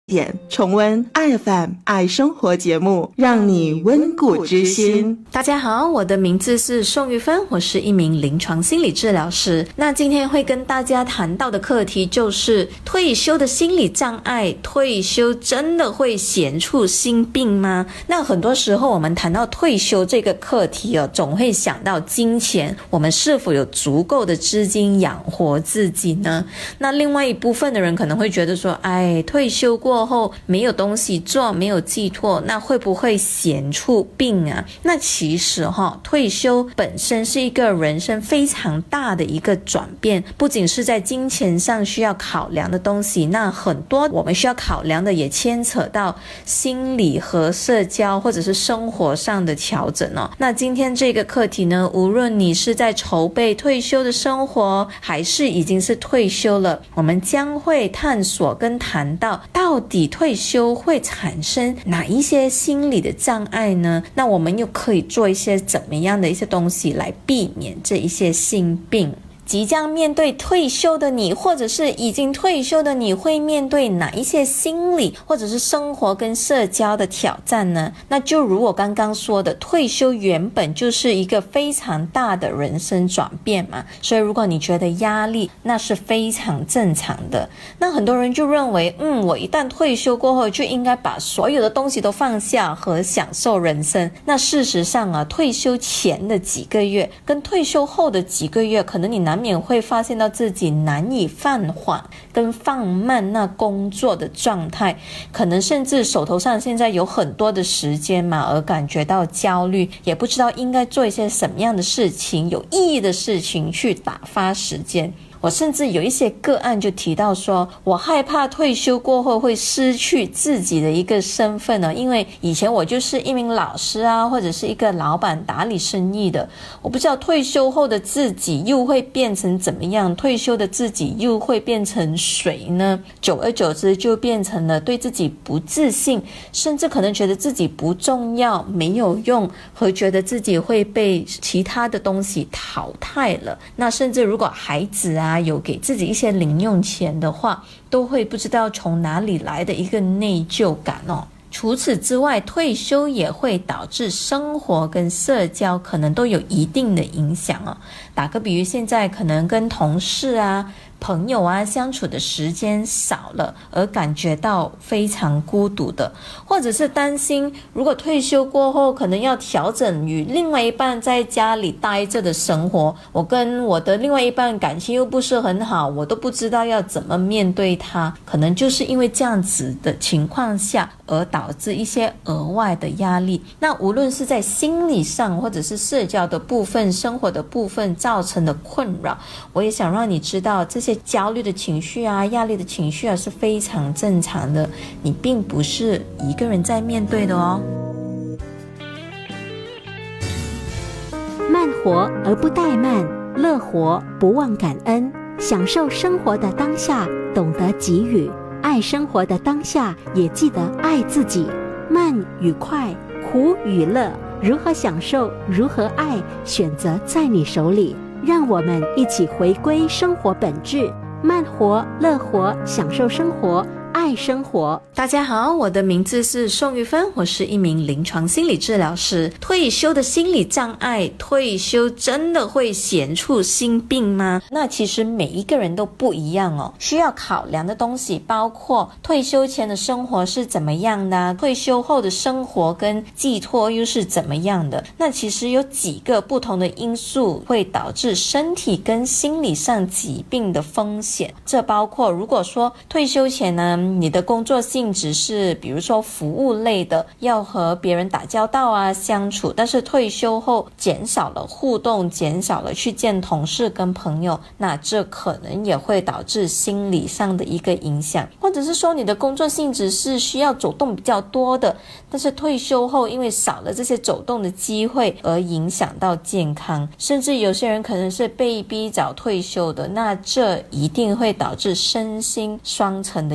点重温爱 FM 爱生活节目，让你温故知新。 大家好，我的名字是宋玉芬，我是一名临床心理治疗师。那今天会跟大家谈到的课题就是退休的心理障碍，退休真的会显出心病吗？那很多时候我们谈到退休这个课题总会想到金钱，我们是否有足够的资金养活自己呢？那另外一部分的人可能会觉得说，退休过后没有东西做，没有寄托，那会不会显出病啊？那其实退休本身是一个人生非常大的一个转变，不仅是在金钱上需要考量的东西，那很多我们需要考量的也牵扯到心理和社交或者是生活上的调整那今天这个课题呢，无论你是在筹备退休的生活，还是已经是退休了，我们将会探索跟谈到底退休会产生哪一些心理的障碍呢？那我们又可以做一些怎么样的一些东西来避免这一些心病？即将面对退休的你，或者是已经退休的你，会面对哪一些心理或者是生活跟社交的挑战呢？那就如我刚刚说的，退休原本就是一个非常大的人生转变嘛，所以如果你觉得压力，那是非常正常的。那很多人就认为我一旦退休过后就应该把所有的东西都放下和享受人生。那事实上退休前的几个月跟退休后的几个月，可能你难免会发现到自己难以放缓跟放慢那工作的状态，可能甚至手头上现在有很多的时间嘛，而感觉到焦虑，也不知道应该做一些什么样的事情，有意义的事情去打发时间。我甚至有一些个案就提到说，我害怕退休过后会失去自己的一个身份因为以前我就是一名老师或者是一个老板打理生意的，我不知道退休后的自己又会变成怎么样，退休的自己又会变成谁呢？久而久之就变成了对自己不自信，甚至可能觉得自己不重要，没有用，和觉得自己会被其他的东西淘汰了。那甚至如果孩子有给自己一些零用钱的话，都会不知道从哪里来的一个内疚感除此之外，退休也会导致生活跟社交可能都有一定的影响打个比喻，现在可能跟同事朋友相处的时间少了，而感觉到非常孤独的，或者是担心如果退休过后可能要调整与另外一半在家里待着的生活，我跟我的另外一半感情又不是很好，我都不知道要怎么面对他，可能就是因为这样子的情况下而导致一些额外的压力。那无论是在心理上或者是社交的部分，生活的部分造成的困扰，我也想让你知道这些焦虑的情绪压力的情绪是非常正常的，你并不是一个人在面对的慢活而不怠慢，乐活不忘感恩，享受生活的当下，懂得给予，爱生活的当下，也记得爱自己。慢与快，苦与乐，如何享受，如何爱，选择在你手里。让我们一起回归生活本质，慢活、乐活，享受生活，爱生活。 大家好，我的名字是宋玉芬，我是一名临床心理治疗师。退休的心理障碍，退休真的会显出心病吗？那其实每一个人都不一样需要考量的东西包括退休前的生活是怎么样的，退休后的生活跟寄托又是怎么样的。那其实有几个不同的因素会导致身体跟心理上疾病的风险，这包括如果说退休前呢，你的工作性质是比如说服务类的，要和别人打交道相处，但是退休后减少了互动，减少了去见同事跟朋友，那这可能也会导致心理上的一个影响。或者是说你的工作性质是需要走动比较多的，但是退休后因为少了这些走动的机会而影响到健康，甚至有些人可能是被逼早退休的，那这一定会导致身心双层的一个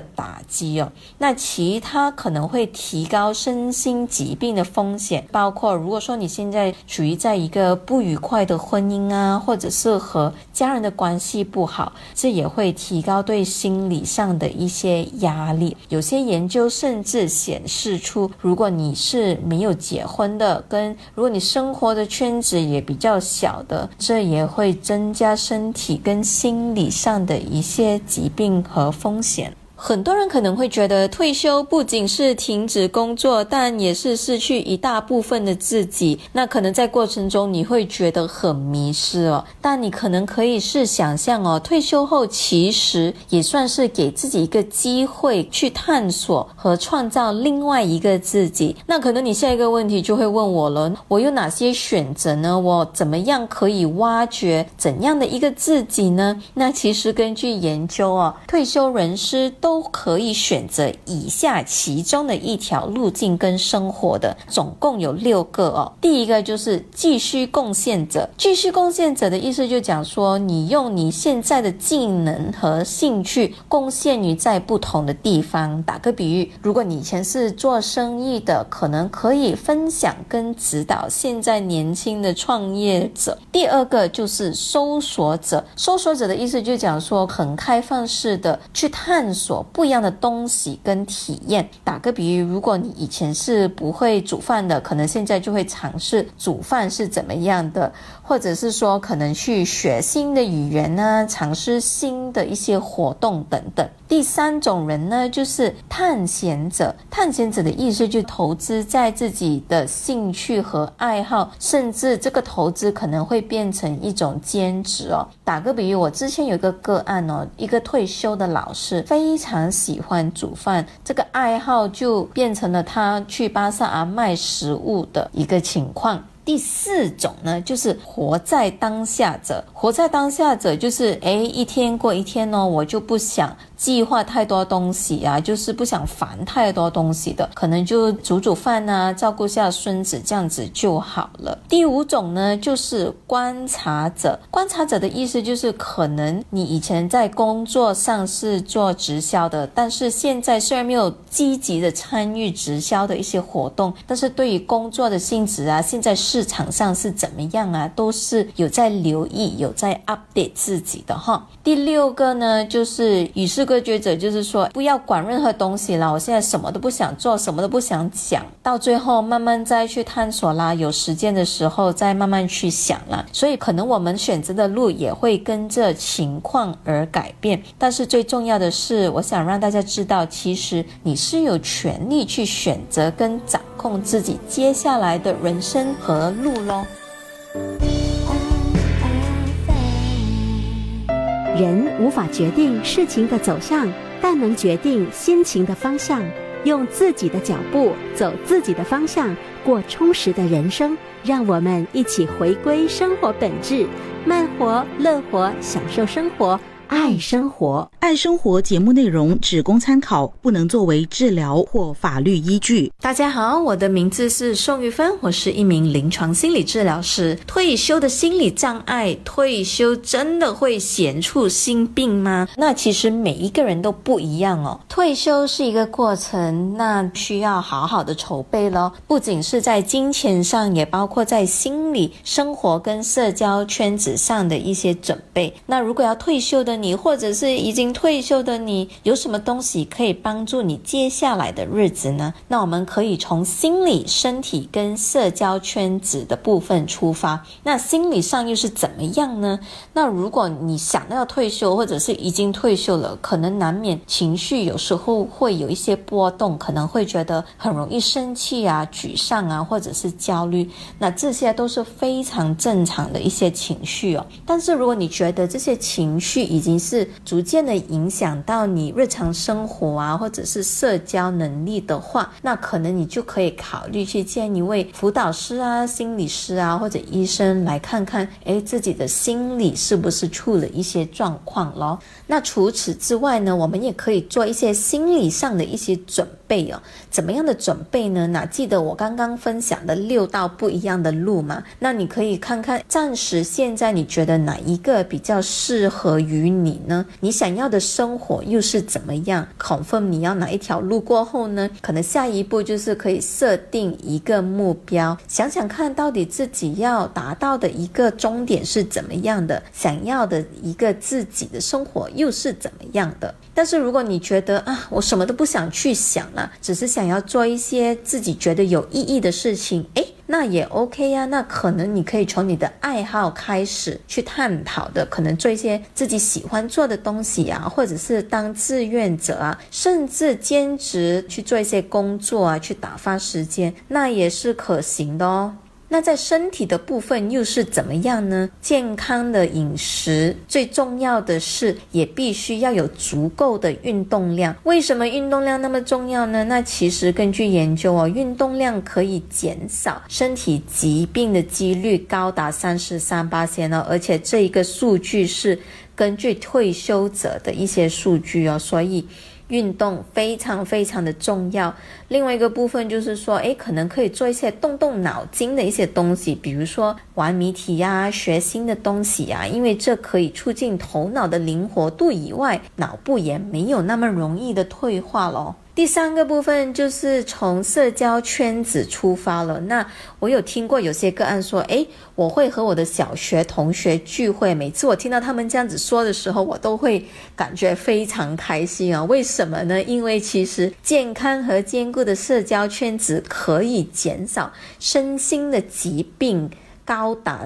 打击哦。那其他可能会提高身心疾病的风险，包括如果说你现在处于在一个不愉快的婚姻啊，或者是和家人的关系不好，这也会提高对心理上的一些压力。有些研究甚至显示出，如果你是没有结婚的，跟如果你生活的圈子也比较小的，这也会增加身体跟心理上的一些疾病和风险。很多人可能会觉得退休不仅是停止工作，但也是失去一大部分的自己，那可能在过程中你会觉得很迷失哦。但你可能可以是想象哦，退休后其实也算是给自己一个机会去探索和创造另外一个自己。那可能你下一个问题就会问我了，我有哪些选择呢？我怎么样可以挖掘怎样的一个自己呢？那其实根据研究哦，退休人士都可以选择以下其中的一条路径跟生活的，总共有6个哦。第一个就是继续贡献者。继续贡献者的意思就讲说，你用你现在的技能和兴趣贡献于在不同的地方。打个比喻，如果你以前是做生意的，可能可以分享跟指导现在年轻的创业者。第二个就是搜索者。搜索者的意思就讲说，很开放式的去探索不一样的东西跟体验。打个比喻，如果你以前是不会煮饭的，可能现在就会尝试煮饭是怎么样的，或者是说可能去学新的语言啊，尝试新的一些活动等等。第3种人呢，就是探险者。探险者的意思就是投资在自己的兴趣和爱好，甚至这个投资可能会变成一种兼职哦。打个比喻，我之前有一个个案哦，一个退休的老师非常喜欢煮饭，这个爱好就变成了他去巴萨卖食物的一个情况。第4种呢，就是活在当下者。活在当下者就是一天过一天哦，我就不想计划太多东西啊，就是不想烦太多东西的，可能就煮煮饭啊，照顾下孙子，这样子就好了。第5种呢，就是观察者。观察者的意思就是可能你以前在工作上是做直销的，但是现在虽然没有积极的参与直销的一些活动，但是对于工作的性质啊，现在市场上是怎么样啊，都是有在留意，有在 update 自己的哈。第6个呢，就是与世隔绝者，就是说不要管任何东西啦，我现在什么都不想做，什么都不想讲，到最后慢慢再去探索啦，有时间的时候再慢慢去想啦。所以可能我们选择的路也会跟着情况而改变，但是最重要的是，我想让大家知道，其实你是有权利去选择跟掌控自己接下来的人生和路咯。 人无法决定事情的走向，但能决定心情的方向。用自己的脚步走自己的方向，过充实的人生。让我们一起回归生活本质，慢活、乐活，享受生活，爱生活。 爱生活节目内容只供参考，不能作为治疗或法律依据。 大家好，我的名字是宋玉芬，我是一名临床心理治疗师。退休的心理障碍，退休真的会显出心病吗？那其实每一个人都不一样哦。退休是一个过程，那需要好好的筹备咯，不仅是在金钱上，也包括在心理、生活跟社交圈子上的一些准备。那如果要退休的你，或者是已经退休的你，有什么东西可以帮助你接下来的日子呢？那我们可以从心理、身体跟社交圈子的部分出发。那心理上又是怎么样呢？那如果你想要退休，或者是已经退休了，可能难免情绪有时候会有一些波动，可能会觉得很容易生气啊、沮丧啊，或者是焦虑。那这些都是非常正常的一些情绪哦。但是如果你觉得这些情绪已经是逐渐的影响到你日常生活啊，或者是社交能力的话，那可能你就可以考虑去见一位辅导师啊、心理师啊，或者医生来看看自己的心理是不是出了一些状况咯。那除此之外呢，我们也可以做一些心理上的一些准备。 备哦。怎么样的准备呢？那记得我刚刚分享的6道不一样的路嘛？那你可以看看暂时现在你觉得哪一个比较适合于你呢？你想要的生活又是怎么样 confirm 你要哪一条路过后呢，可能下一步就是可以设定一个目标，想想看到底自己要达到的一个终点是怎么样的，想要的一个自己的生活又是怎么样的。但是如果你觉得我什么都不想去想了，只是想要做一些自己觉得有意义的事情，那也 OK 啊。那可能你可以从你的爱好开始去探讨的，可能做一些自己喜欢做的东西啊，或者是当志愿者啊，甚至兼职去做一些工作啊，去打发时间，那也是可行的哦。那在身体的部分又是怎么样呢？健康的饮食，最重要的是也必须要有足够的运动量。为什么运动量那么重要呢？那其实根据研究运动量可以减少身体疾病的几率高达 33% 而且这一个数据是根据退休者的一些数据所以运动非常非常的重要。另外一个部分就是说可能可以做一些动脑筋的一些东西，比如说玩谜题啊，学新的东西啊，因为这可以促进头脑的灵活度以外，脑部也没有那么容易的退化咯。第3个部分就是从社交圈子出发了。那我有听过有些个案说我会和我的小学同学聚会，每次我听到他们这样子说的时候，我都会感觉非常开心啊。为什么呢？因为其实健康和坚固的社交圈子可以减少身心的疾病高达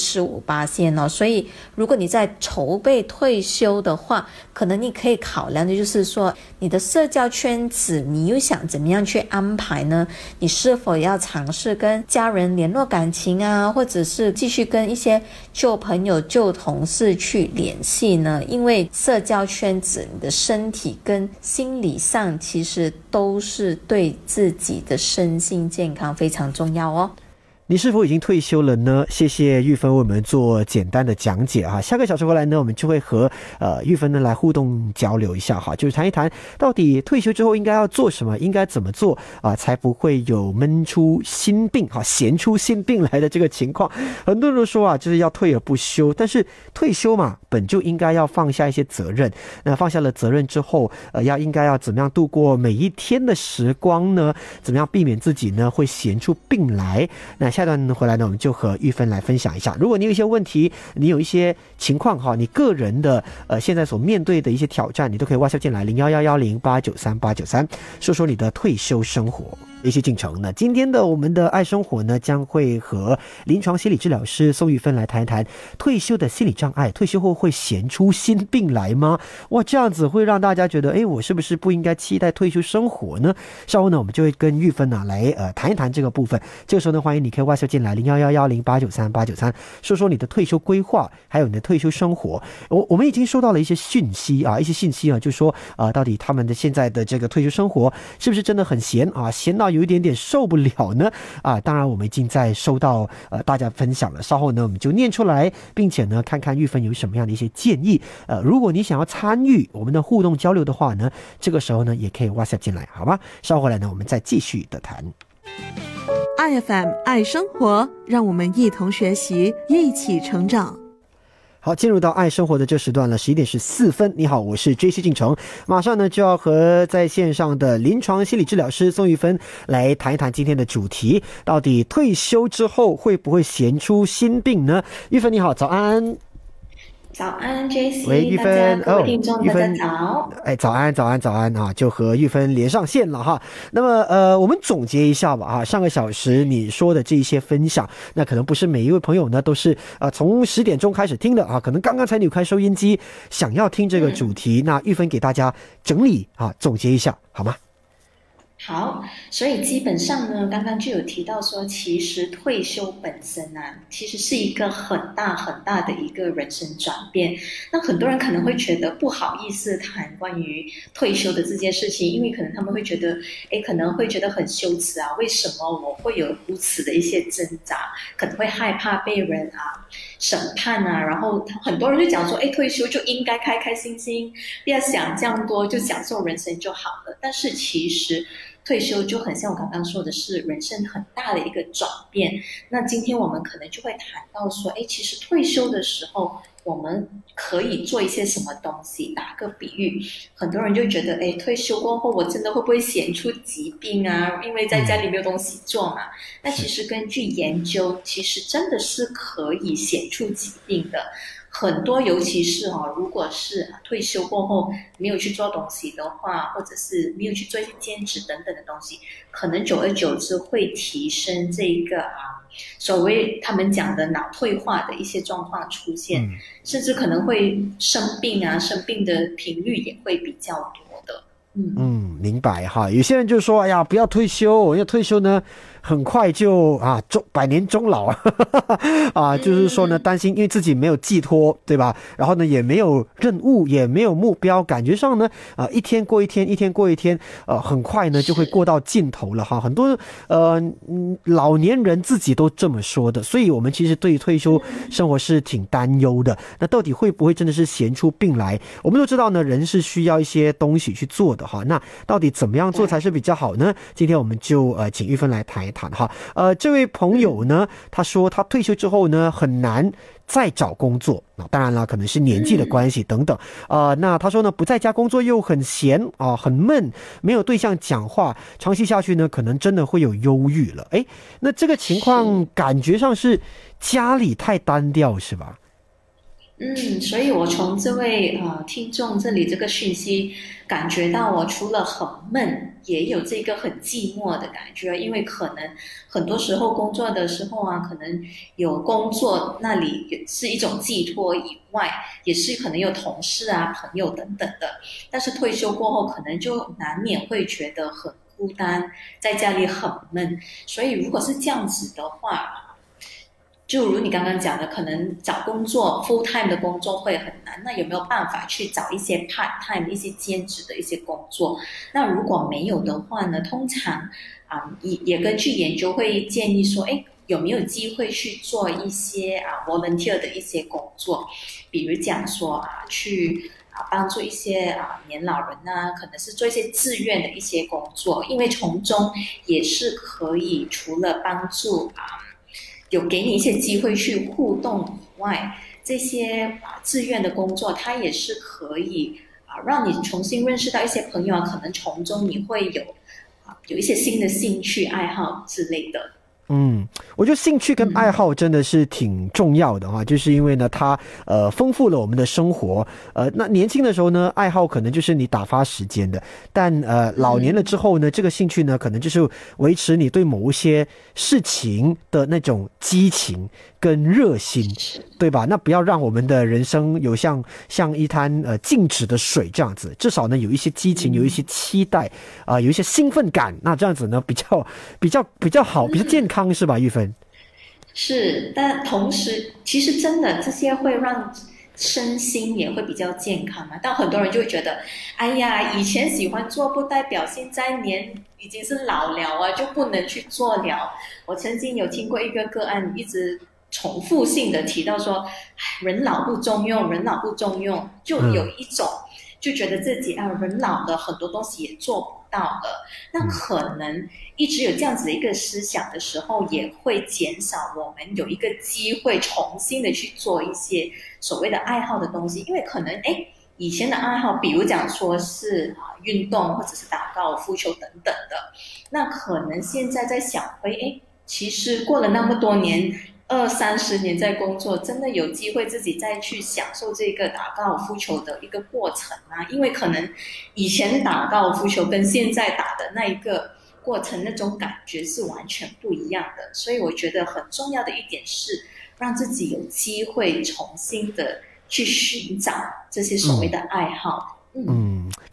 45% 所以如果你在筹备退休的话，可能你可以考量的就是说，你的社交圈子你又想怎么样去安排呢？你是否要尝试跟家人联络感情啊，或者是继续跟一些旧朋友旧同事去联系呢？因为社交圈子你的身体跟心理上其实都是对自己的身心健康非常重要哦。 你是否已经退休了呢？谢谢玉芬为我们做简单的讲解哈。下个小时回来呢，我们就会和玉芬呢来互动交流一下哈，就是谈一谈到底退休之后应该要做什么，应该怎么做才不会有闷出心病闲出心病来的这个情况。很多人都说就是要退而不休，但是退休嘛，本就应该要放下一些责任。那放下了责任之后，应该要怎么样度过每一天的时光呢？怎么样避免自己呢会闲出病来？那下段回来呢，我们就和玉芬来分享一下。如果你有一些问题，你有一些情况你个人的现在所面对的一些挑战，你都可以 WhatsApp 进来01110893893893，说说你的退休生活。一起进程呢，今天的我们的爱生活呢，将会和临床心理治疗师宋玉芬来谈一谈退休的心理障碍。退休后会闲出心病来吗？哇，这样子会让大家觉得我是不是不应该期待退休生活呢？稍后呢，我们就会跟玉芬来谈一谈这个部分。这个时候呢，欢迎你可以 WhatsApp 进来011108933893，说说你的退休规划，还有你的退休生活。我们已经收到了一些讯息就说到底他们的现在的这个退休生活是不是真的很闲闲到有一点点受不了呢？当然我们已经在收到大家分享了，稍后呢我们就念出来，并且呢看看玉芬有什么样的一些建议。如果你想要参与我们的互动交流的话呢，这个时候呢也可以 WhatsApp 进来，好吗？稍后回来呢我们再继续的谈。 IFM 爱生活，让我们一同学习，一起成长。 好，进入到爱生活的这时段了，11:04。你好，我是 JC 进程，马上呢就要和在线上的临床心理治疗师宋玉芬来谈一谈今天的主题，到底退休之后会不会闲出心病呢？玉芬你好，早安。 早安 JC， 喂，玉芬， 各位听众大家早。 早安就和玉芬连上线了哈。那么我们总结一下吧上个小时你说的这些分享，那可能不是每一位朋友呢都是从10点钟开始听的可能刚刚才扭开收音机，想要听这个主题。那玉芬给大家整理总结一下好吗？ 好，所以基本上呢，刚刚就有提到说，其实退休本身啊，其实是一个很大很大的一个人生转变。那很多人可能会觉得不好意思谈关于退休的这件事情，因为可能他们会觉得，可能会觉得很羞耻啊，为什么我会有如此的一些挣扎，可能会害怕被人审判啊，然后很多人就讲说，退休就应该开开心心，不要想这样多，就享受人生就好了。但是其实退休就很像我刚刚说的是人生很大的一个转变。那今天我们可能就会谈到说，其实退休的时候我们可以做一些什么东西。打个比喻，很多人就觉得退休过后我真的会不会显出疾病啊，因为在家里没有东西做嘛。那其实根据研究，其实真的是可以显出疾病的。很多尤其是如果是退休过后没有去做东西的话，或者是没有去做一些兼职等等的东西，可能久而久之会提升这个所谓他们讲的脑退化的一些状况出现，甚至可能会生病啊，生病的频率也会比较多的。 明白哈。有些人就说，哎呀，不要退休，因为退休呢很快就百年终老就是说呢，担心因为自己没有寄托，对吧？然后呢，也没有任务，也没有目标，感觉上呢，一天过一天，一天过一天，很快呢就会过到尽头了哈。很多老年人自己都这么说的，所以我们其实对于退休生活是挺担忧的。那到底会不会真的是闲出病来？我们都知道呢，人是需要一些东西去做的哈。那到底怎么样做才是比较好呢？今天我们就请玉芬来谈一谈哈。这位朋友呢，他说他退休之后呢很难再找工作，当然了，可能是年纪的关系等等。那他说呢，不在家工作又很闲很闷，没有对象讲话，长期下去呢，可能真的会有忧郁了。那这个情况感觉上是家里太单调，是吧？ 所以我从这位听众这里这个讯息感觉到，我除了很闷，也有这个很寂寞的感觉。因为可能很多时候工作的时候可能有工作那里是一种寄托以外，也是可能有同事朋友等等的。但是退休过后，可能就难免会觉得很孤单，在家里很闷。所以如果是这样子的话，就如你刚刚讲的，可能找工作 full time 的工作会很难。那有没有办法去找一些 part time 一些兼职的一些工作？那如果没有的话呢，通常也根据研究会建议说，有没有机会去做一些volunteer 的一些工作，比如讲说去帮助一些年老人可能是做一些志愿的一些工作，因为从中也是可以除了帮助有给你一些机会去互动以外，这些志愿的工作它也是可以让你重新认识到一些朋友可能从中你会有一些新的兴趣爱好之类的。 我觉得兴趣跟爱好真的是挺重要的就是因为呢，它丰富了我们的生活。那年轻的时候呢，爱好可能就是你打发时间的，但老年了之后呢，这个兴趣呢，可能就是维持你对某一些事情的那种激情跟热心，对吧？那不要让我们的人生有像一滩静止的水这样子，至少呢有一些激情，有一些期待有一些兴奋感，那这样子呢比较好，比较健康，是吧，玉芬？ 是，但同时其实真的这些会让身心也会比较健康但很多人就会觉得，哎呀，以前喜欢做不代表现在已经是老了就不能去做了。我曾经有听过一个个案，一直重复性的提到说，人老不中用，人老不中用，就有一种就觉得自己人老了，很多东西也做不到了。那可能一直有这样子的一个思想的时候，也会减少我们有一个机会重新的去做一些所谓的爱好的东西。因为可能以前的爱好，比如讲说是运动或者是打高尔夫球等等的，那可能现在在想其实过了那么多年，20-30年在工作，真的有机会自己再去享受这个打高尔夫球的一个过程因为可能以前打高尔夫球跟现在打的那一个过程，那种感觉是完全不一样的。所以我觉得很重要的一点是，让自己有机会重新的去寻找这些所谓的爱好。 可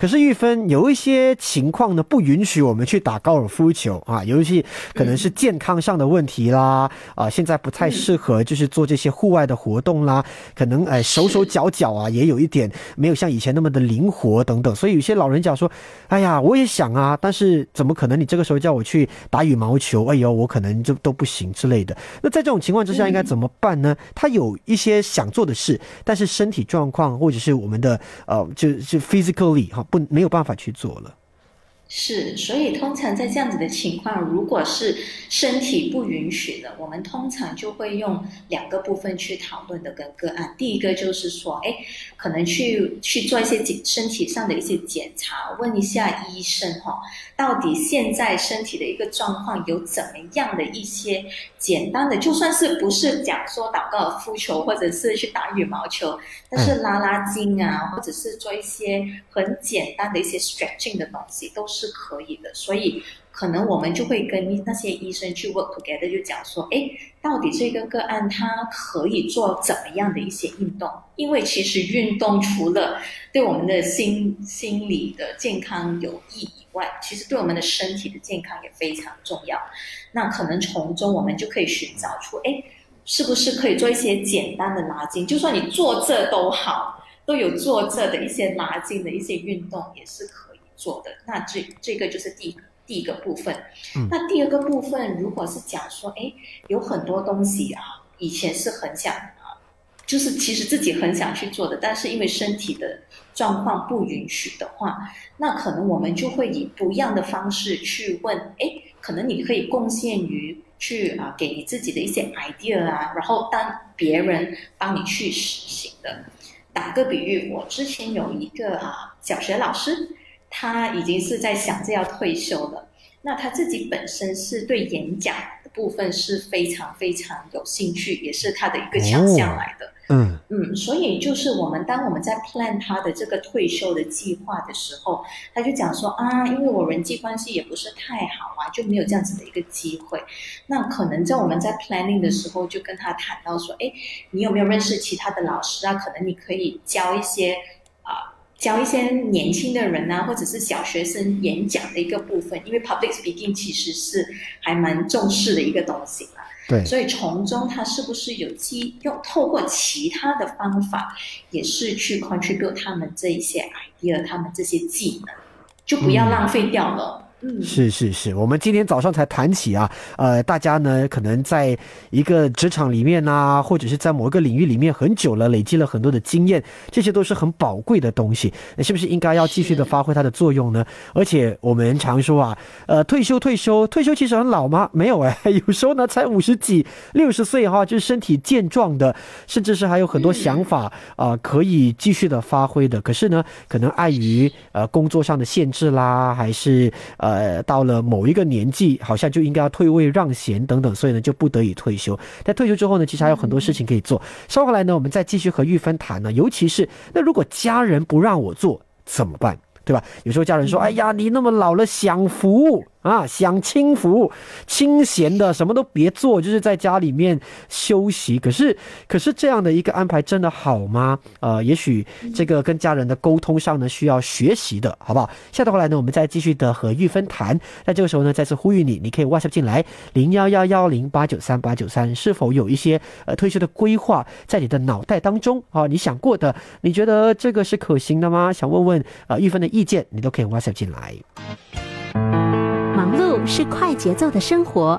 可是玉芬有一些情况呢不允许我们去打高尔夫球啊，尤其可能是健康上的问题啦，现在不太适合就是做这些户外的活动啦，可能手手脚脚啊也有一点没有像以前那么的灵活等等，所以有些老人讲说，哎呀，我也想啊，但是怎么可能你这个时候叫我去打羽毛球，哎呦，我可能就都不行之类的。那在这种情况之下应该怎么办呢？他有一些想做的事，但是身体状况或者是我们的就 physically 没有办法去做了。 是，所以通常在这样子的情况，如果是身体不允许的，我们通常就会用2个部分去讨论的跟个案。第一个就是说，可能去做一些身体上的一些检查，问一下医生到底现在身体的一个状况有怎么样的一些简单的，就算是不是讲说打高尔夫球或者是去打羽毛球，但是拉拉筋啊，或者是做一些很简单的一些 stretching 的东西都是可以的。所以可能我们就会跟那些医生去 work together， 就讲说到底这个个案他可以做怎么样的一些运动，因为其实运动除了对我们的心理的健康有益以外，其实对我们的身体的健康也非常重要。那可能从中我们就可以寻找出是不是可以做一些简单的拉筋，就算你坐着都好，都有坐着的一些拉筋的一些运动也是可以做的。那这个就是第一个部分。那第二个部分，如果是讲说有很多东西以前是很想就是其实自己很想去做的，但是因为身体的状况不允许的话，那可能我们就会以不一样的方式去问可能你可以贡献于去给你自己的一些 idea 然后当别人帮你去实行的。打个比喻，我之前有一个小学老师，他已经是在想着要退休了，那他自己本身是对演讲的部分是非常非常有兴趣，也是他的一个强项来的。所以就是当我们在 plan 他的这个退休的计划的时候，他就讲说因为我人际关系也不是太好就没有这样子的一个机会。那可能在我们在 planning 的时候就跟他谈到说你有没有认识其他的老师可能你可以教一些年轻的人或者是小学生演讲的一个部分，因为 public speaking 其实是还蛮重视的一个东西嘛。 对， 所以从中他是不是有透过其他的方法，也是去 contribute 他们这一些 idea， 他们这些技能，就不要浪费掉了。 是，我们今天早上才谈起大家呢可能在一个职场里面或者是在某一个领域里面很久了，累积了很多的经验，这些都是很宝贵的东西，那是不是应该要继续的发挥它的作用呢？而且我们常说退休其实很老吗？没有有时候呢才50几60岁就是身体健壮的，甚至是还有很多想法可以继续的发挥的。可是呢可能碍于工作上的限制啦，还是到了某一个年纪好像就应该要退位让贤等等，所以呢就不得已退休。但退休之后呢，其实还有很多事情可以做。稍后来呢我们再继续和玉芬谈呢，尤其是那如果家人不让我做怎么办，对吧？有时候家人说哎呀你那么老了享福享清福，清闲的什么都别做，就是在家里面休息。可是这样的一个安排真的好吗？也许这个跟家人的沟通上呢需要学习的，好不好？下头回来呢我们再继续的和玉芬谈。在这个时候呢再次呼吁你可以 WhatsApp 进来01110893，是否有一些退休的规划在你的脑袋当中你想过的，你觉得这个是可行的吗？想问问玉芬的意见，你都可以 WhatsApp 进来。 忙碌是快节奏的生活，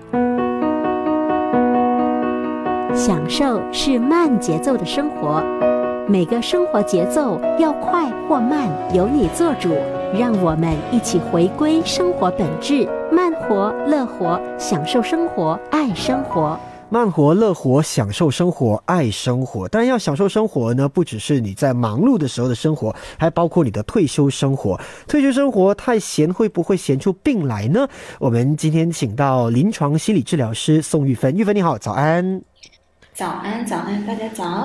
享受是慢节奏的生活。每个生活节奏要快或慢，由你做主。让我们一起回归生活本质，慢活、乐活，享受生活，爱生活。 慢活乐活，享受生活，爱生活。当然要享受生活呢，不只是你在忙碌的时候的生活，还包括你的退休生活。退休生活太闲会不会闲出病来呢？我们今天请到临床心理治疗师宋玉芬。玉芬你好，早安。 早安，大家早。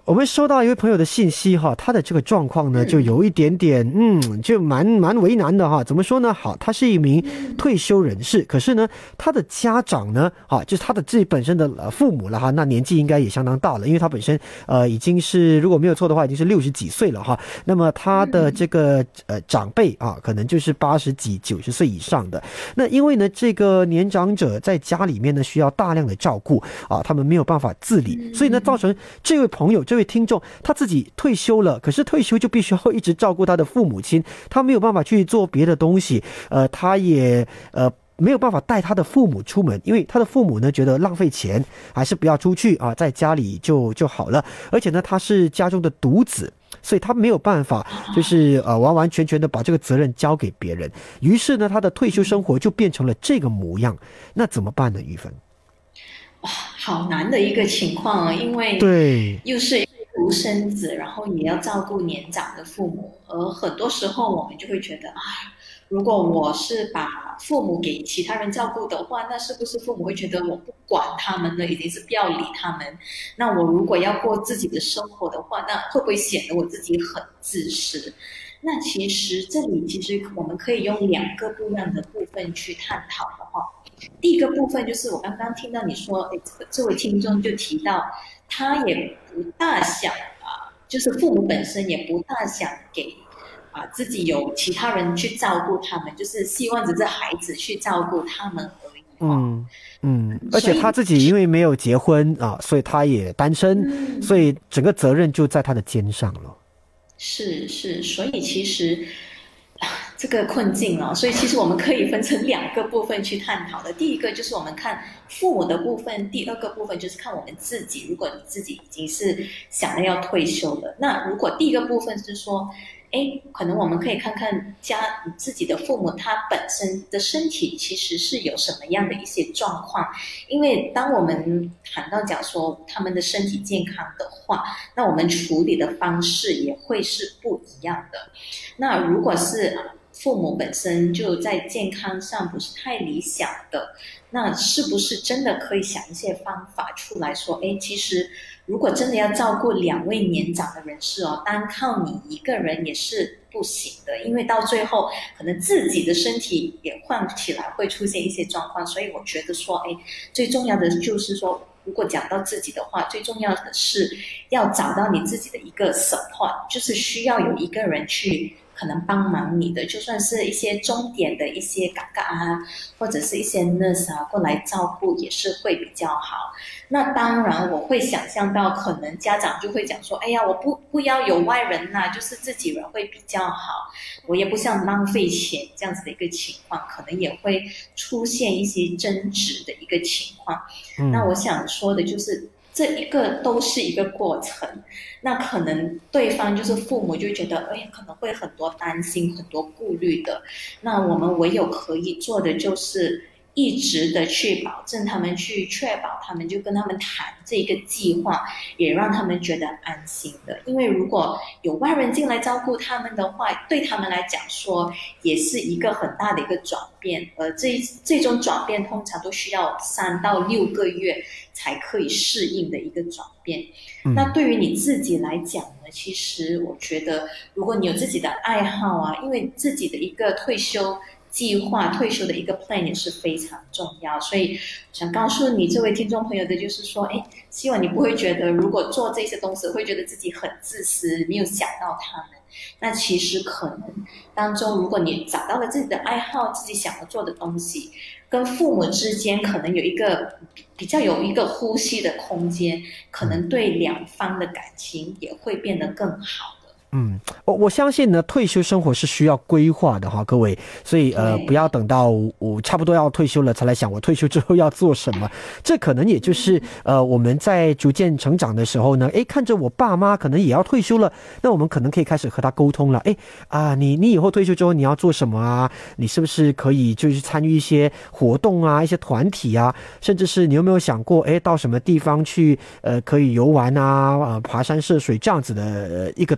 我们收到一位朋友的信息哈，他的这个状况呢，就有一点点，就蛮为难的哈。怎么说呢？好，他是一名退休人士，可是呢，他的家长呢，就是他的自己本身的父母了哈，那年纪应该也相当大了，因为他本身已经是如果没有错的话，已经是60几岁了哈。那么他的这个长辈啊，可能就是80几、90岁以上的。那因为呢，这个年长者在家里面呢，需要大量的照顾啊，他们没有办法自理，所以呢，造成这位朋友、这位听众他自己退休了，可是退休就必须要一直照顾他的父母亲，他没有办法去做别的东西，他也没有办法带他的父母出门，因为他的父母呢觉得浪费钱，还是不要出去啊，在家里就好了。而且呢，他是家中的独子，所以他没有办法就是完完全全的把这个责任交给别人。于是呢，他的退休生活就变成了这个模样。那怎么办呢？玉芬？ 好难的一个情况啊，因为又是独生子，然后也要照顾年长的父母，而很多时候我们就会觉得，如果我是把父母给其他人照顾的话，那是不是父母会觉得我不管他们了，已经是不要理他们？那我如果要过自己的生活的话，那会不会显得我自己很自私？那其实这里我们可以用2个不一样的部分去探讨的话，第一个部分就是我刚刚听到你说，这位听众就提到，他也不大想就是父母本身也不大想给自己有其他人去照顾他们，就是希望只是孩子去照顾他们而已。 而且他自己因为没有结婚所以他也单身，所以整个责任就在他的肩上了。是， 所以其实这个困境所以其实我们可以分成2个部分去探讨的。第一个就是我们看父母的部分，第二个部分就是看我们自己。如果你自己已经是想要退休了，那如果第一个部分是说，可能我们可以看看自己的父母他本身的身体其实是有什么样的一些状况。因为当我们谈到讲说他们的身体健康的话，那我们处理的方式也会是不一样的。那如果是父母本身就在健康上不是太理想的，那是不是真的可以想一些方法出来说，其实如果真的要照顾2位年长的人士单靠你一个人也是不行的，因为到最后可能自己的身体也换起来会出现一些状况。所以我觉得说，最重要的就是说，如果讲到自己的话，最重要的是要找到你自己的一个 support， 就是需要有一个人去可能帮忙你的，就算是一些钟点的一些嘎嘎或者是一些 nurse 过来照顾也是会比较好。那当然我会想象到可能家长就会讲说，我不要有外人就是自己人会比较好，我也不想浪费钱，这样子的一个情况可能也会出现一些争执的一个情况。那我想说的就是这一个都是一个过程，那可能对方就是父母就觉得可能会很多担心很多顾虑的，那我们唯有可以做的就是一直的去保证他们，去确保他们，就跟他们谈这个计划，也让他们觉得安心的。因为如果有外人进来照顾他们的话，对他们来讲说也是一个很大的一个转变，而这种转变通常都需要3到6个月才可以适应的一个转变。那对于你自己来讲呢，其实我觉得如果你有自己的爱好因为自己的一个退休计划，退休的一个 plan 也是非常重要。所以想告诉你这位听众朋友的就是说，希望你不会觉得如果做这些东西会觉得自己很自私，没有想到他们。那其实可能当中，如果你找到了自己的爱好，自己想要做的东西，跟父母之间可能有一个比较有一个呼吸的空间，可能对2方的感情也会变得更好。 我相信呢，退休生活是需要规划的各位，所以不要等到我差不多要退休了才来想我退休之后要做什么。这可能也就是我们在逐渐成长的时候呢，看着我爸妈可能也要退休了，那我们可能可以开始和他沟通了。你以后退休之后你要做什么啊？你是不是可以就是参与一些活动一些团体甚至是你有没有想过到什么地方去可以游玩爬山涉水这样子的一个东西。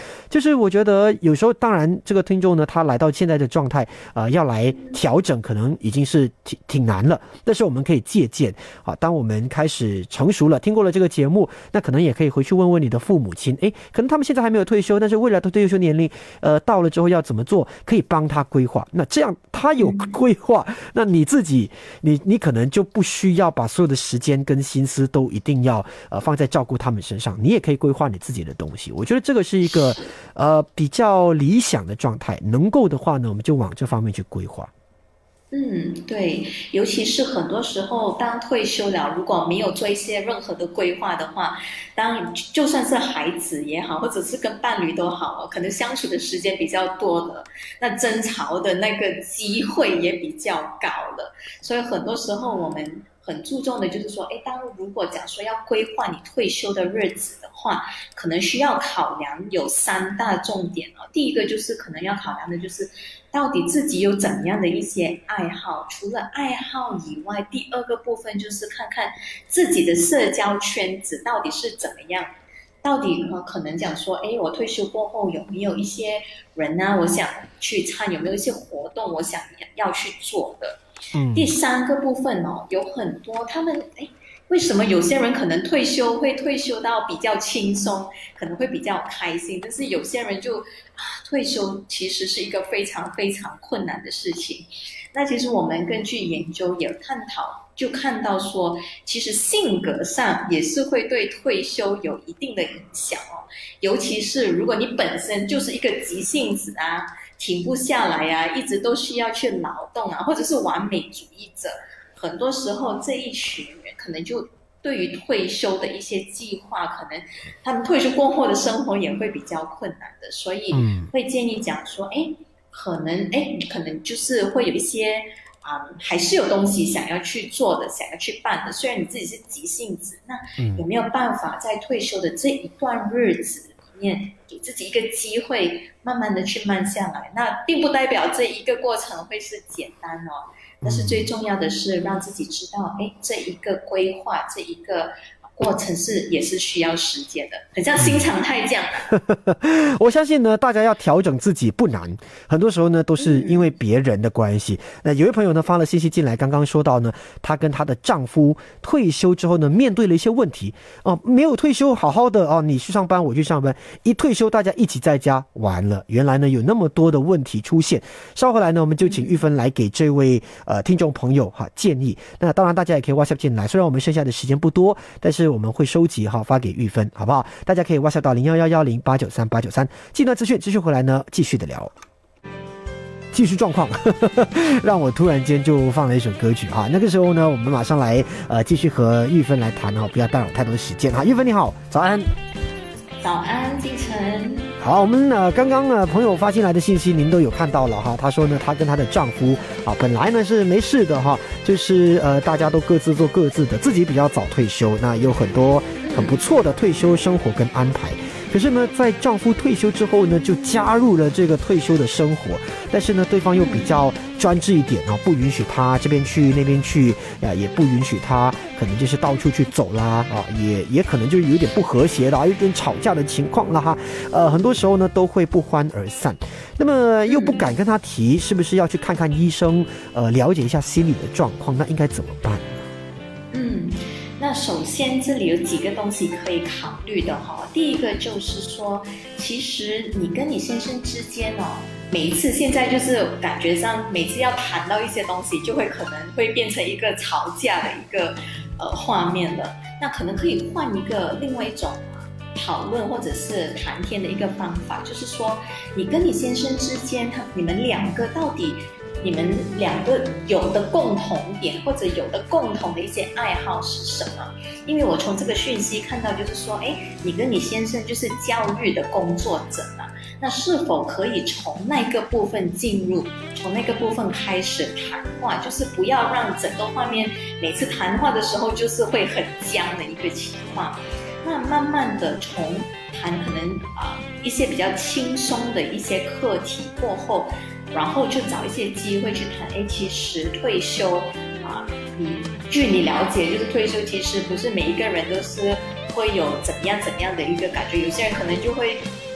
就是我觉得有时候当然这个听众呢他来到现在的状态要来调整可能已经是挺难了，但是我们可以借鉴当我们开始成熟了，听过了这个节目，那可能也可以回去问问你的父母亲，可能他们现在还没有退休，但是未来的退休年龄到了之后要怎么做，可以帮他规划。那这样他有规划，那你自己你可能就不需要把所有的时间跟心思都一定要放在照顾他们身上，你也可以规划你自己的东西。我觉得这个是一个比较理想的状态，能够的话呢，我们就往这方面去规划。 对，尤其是很多时候当退休了，如果没有做一些任何的规划的话，就算是孩子也好，或者是跟伴侣都好，可能相处的时间比较多了，那争吵的那个机会也比较高了。所以很多时候我们很注重的就是说，如果讲说要规划你退休的日子的话，可能需要考量有3大重点。第一个就是可能要考量的就是到底自己有怎样的一些爱好，除了爱好以外，第二个部分就是看看自己的社交圈子到底是怎么样，到底可能讲说我退休过后有没有一些人我想去参，有没有一些活动我想要去做的。第3个部分有很多他们为什么有些人可能退休到比较轻松，可能会比较开心，但是有些人就退休其实是一个非常非常困难的事情。那其实我们根据研究也探讨，就看到说其实性格上也是会对退休有一定的影响尤其是如果你本身就是一个急性子停不下来一直都需要去劳动或者是完美主义者，很多时候这一群人可能就对于退休的一些计划，可能他们退休过后的生活也会比较困难的，所以会建议讲说可能就是会有一些还是有东西想要去做的，想要去办的，虽然你自己是急性子，那有没有办法在退休的这一段日子里面给自己一个机会慢慢的去慢下来。那并不代表这一个过程会是简单但是最重要的是让自己知道这一个规划，这一个过程也是需要时间的，很像新常态这样我相信呢，大家要调整自己不难，很多时候呢都是因为别人的关系。那有位朋友呢发了信息进来，刚刚说到呢，她跟她的丈夫退休之后呢，面对了一些问题没有退休好好的你去上班我去上班，一退休大家一起在家，完了，原来呢有那么多的问题出现。稍后来呢，我们就请玉芬来给这位听众朋友建议。那当然大家也可以 WhatsApp 进来，虽然我们剩下的时间不多，但是我们会收集发给玉芬，好不好？大家可以 WhatsApp 到01110893，这段资讯回来呢继续的聊。技术状况让我突然间就放了一首歌曲那个时候呢我们马上来继续和玉芬来谈不要打扰太多时间玉芬你好，早安。 早安，继承。 好，我们刚刚朋友发进来的信息您都有看到了她说呢她跟她的丈夫本来呢是没事的就是大家都各自做各自的，自己比较早退休，那有很多很不错的退休生活跟安排。可是呢在丈夫退休之后呢，就加入了这个退休的生活，但是呢对方又比较专制一点不允许他这边去那边去也不允许他可能就是到处去走啦也可能就有点不和谐的有点吵架的情况啦很多时候呢都会不欢而散。那么又不敢跟他提是不是要去看看医生了解一下心理的状况，那应该怎么办？ 那首先这里有几个东西可以考虑的第一个就是说，其实你跟你先生之间每一次现在就是感觉上每次要谈到一些东西，就会可能会变成一个吵架的一个画面了。那可能可以换一个另外一种讨论或者是谈天的一个方法，就是说你跟你先生之间你们两个到底你们两个有的共同点或者有的共同的一些爱好是什么？因为我从这个讯息看到就是说你跟你先生就是教育的工作者嘛，那是否可以从那个部分进入，从那个部分开始谈话，就是不要让整个画面每次谈话的时候就是会很僵的一个情况。那慢慢的从谈可能一些比较轻松的一些课题过后，然后就找一些机会去谈其实退休据你了解，就是退休其实不是每一个人都是会有怎样的一个感觉，有些人可能就会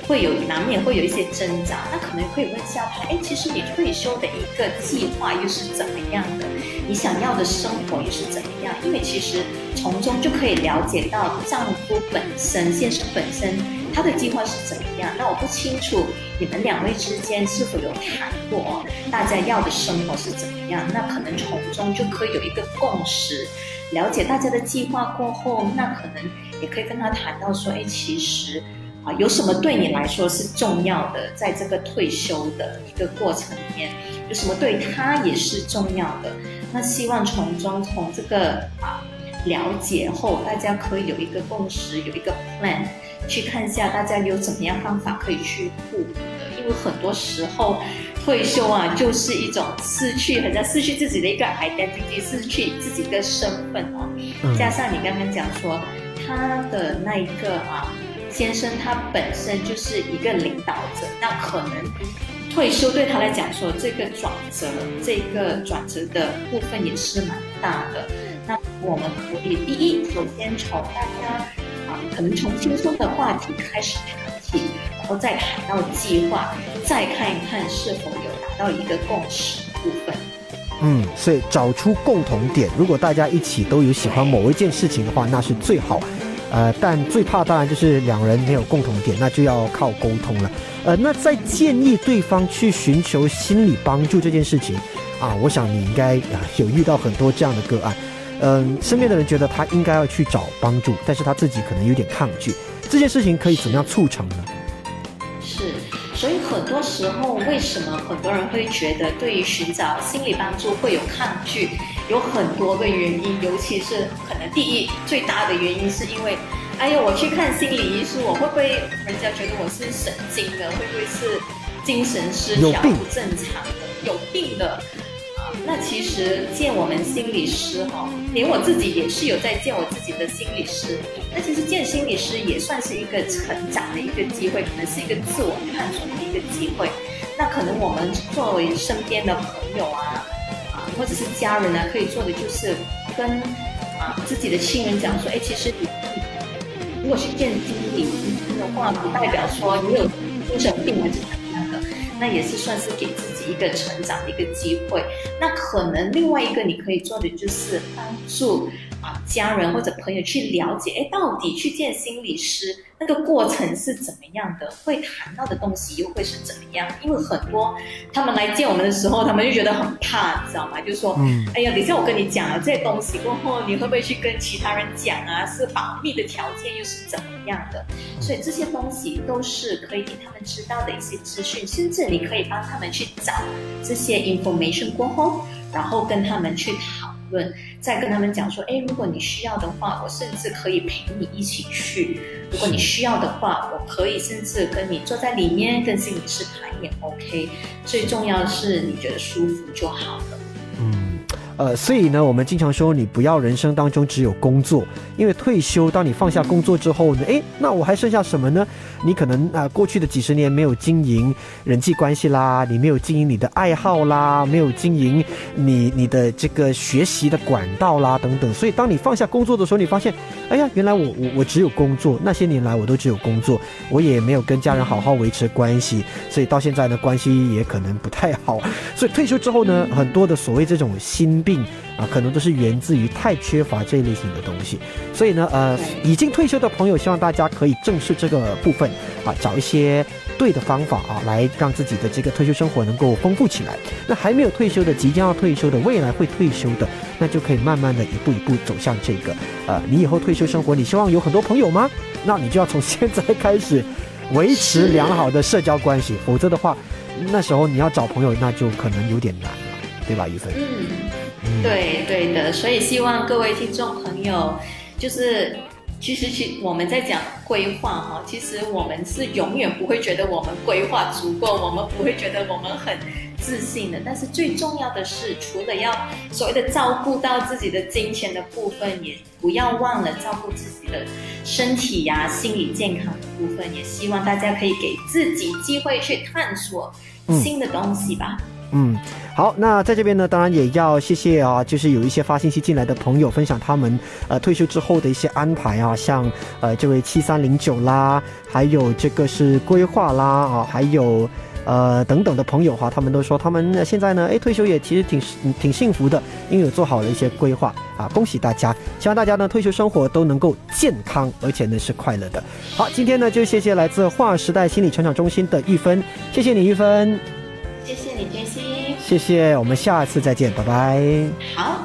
难免会有一些挣扎，那可能会问下他，其实你退休的一个计划又是怎么样的？你想要的生活又是怎么样？因为其实从中就可以了解到丈夫先生本身他的计划是怎么样。那我不清楚你们两位之间是否有谈过大家要的生活是怎么样，那可能从中就可以有一个共识，了解大家的计划过后，那可能也可以跟他谈到说，其实有什么对你来说是重要的，在这个退休的一个过程里面，有什么对他也是重要的。那希望从这个了解后，大家可以有一个共识，有一个 plan， 去看一下大家有怎么样方法可以去互补的。因为很多时候退休就是一种很像失去自己的一个 identity， 失去自己的身份加上你刚刚讲说他的那一个先生他本身就是一个领导者，那可能退休对他来讲说这个转折的部分也是蛮大的。那我们可以第一，首先从大家可能从轻松的话题开始谈起，然后再谈到计划，再看一看是否有达到一个共识部分。 所以找出共同点，如果大家一起都有喜欢某一件事情的话，那是最好。但最怕当然就是两人没有共同点，那就要靠沟通了。那在建议对方去寻求心理帮助这件事情我想你应该有遇到很多这样的个案。身边的人觉得他应该要去找帮助，但是他自己可能有点抗拒，这件事情可以怎么样促成呢？ 是，所以很多时候为什么很多人会觉得对于寻找心理帮助会有抗拒，有很多个原因，尤其是可能第一最大的原因是因为我去看心理医师，我会不会人家觉得我是神经的，会不会是精神失调不正常的有病的那其实见我们心理师连我自己也是有在见我自己的心理师。那其实见心理师也算是一个成长的一个机会，可能是一个自我探索的一个机会。那可能我们作为身边的朋友或者是家人可以做的就是跟自己的亲人讲说，其实你如果去见心理医生的话，不代表说你有精神病还是怎么样的，那也是算是给自己一个成长的一个机会。那可能另外一个你可以做的就是帮助家人或者朋友去了解，到底去见心理师那个过程是怎么样的，会谈到的东西又会是怎么样。因为很多他们来见我们的时候，他们就觉得很怕，你知道吗？就说等一下我跟你讲了这些东西过后，你会不会去跟其他人讲是保密的条件又是怎么样的。所以这些东西都是可以给他们知道的一些资讯，甚至你可以帮他们去找这些 information 过后，然后跟他们去讨论，再跟他们讲说，如果你需要的话，我甚至可以陪你一起去。如果你需要的话，我可以甚至跟你坐在里面跟心理师谈也 OK。最重要的是你觉得舒服就好了。 所以呢，我们经常说你不要人生当中只有工作，因为退休，当你放下工作之后呢，那我还剩下什么呢？你可能过去的几十年没有经营人际关系啦，你没有经营你的爱好啦，没有经营你的这个学习的管道啦等等。所以当你放下工作的时候，你发现，原来我只有工作，那些年来我都只有工作，我也没有跟家人好好维持关系，所以到现在呢，关系也可能不太好。所以退休之后呢，很多的所谓这种心病可能都是源自于太缺乏这一类型的东西。所以呢，已经退休的朋友，希望大家可以正视这个部分找一些对的方法来让自己的这个退休生活能够丰富起来。那还没有退休的，即将要退休的，未来会退休的，那就可以慢慢的一步一步走向这个你以后退休生活，你希望有很多朋友吗？那你就要从现在开始维持良好的社交关系，否则的话，那时候你要找朋友，那就可能有点难了，对吧，玉芬？ 对的，所以希望各位听众朋友，就是其实我们在讲规划其实我们是永远不会觉得我们规划足够，我们不会觉得我们很自信的。但是最重要的是，除了要所谓的照顾到自己的金钱的部分，也不要忘了照顾自己的身体心理健康的部分。也希望大家可以给自己机会去探索新的东西吧。 好，那在这边呢，当然也要谢谢啊，就是有一些发信息进来的朋友分享他们退休之后的一些安排啊，像这位7309啦，还有这个是规划啦啊，还有等等的朋友哈，他们都说他们现在呢退休也其实挺幸福的，因为有做好了一些规划啊，恭喜大家，希望大家呢退休生活都能够健康，而且呢是快乐的。好，今天呢就谢谢来自划时代心理成长中心的玉芬，谢谢你玉芬， 谢谢你杰西， 谢谢，我们下次再见，拜拜。 好。